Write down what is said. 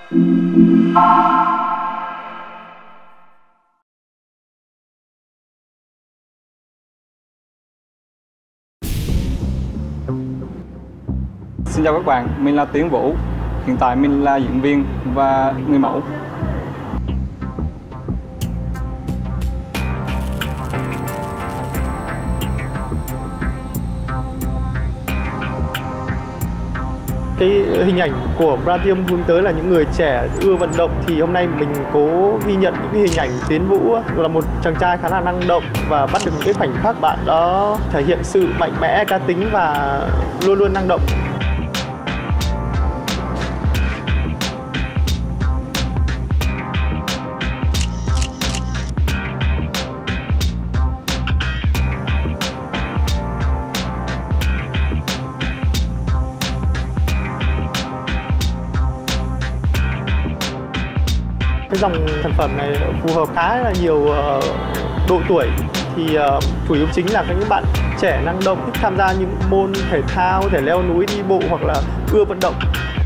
Xin chào các bạn, mình là Tiến Vũ. Hiện tại mình là diễn viên và người mẫu. Cái hình ảnh của Bratium hướng tới là những người trẻ ưa vận động, thì hôm nay mình cố ghi nhận những cái hình ảnh Tiến Vũ là một chàng trai khá là năng động và bắt được những cái khoảnh khắc bạn đó thể hiện sự mạnh mẽ, cá tính và luôn luôn năng động. Cái dòng sản phẩm này phù hợp khá là nhiều độ tuổi, thì chủ yếu chính là những bạn trẻ năng động, thích tham gia những môn thể thao, có thể leo núi, đi bộ hoặc là ưa vận động.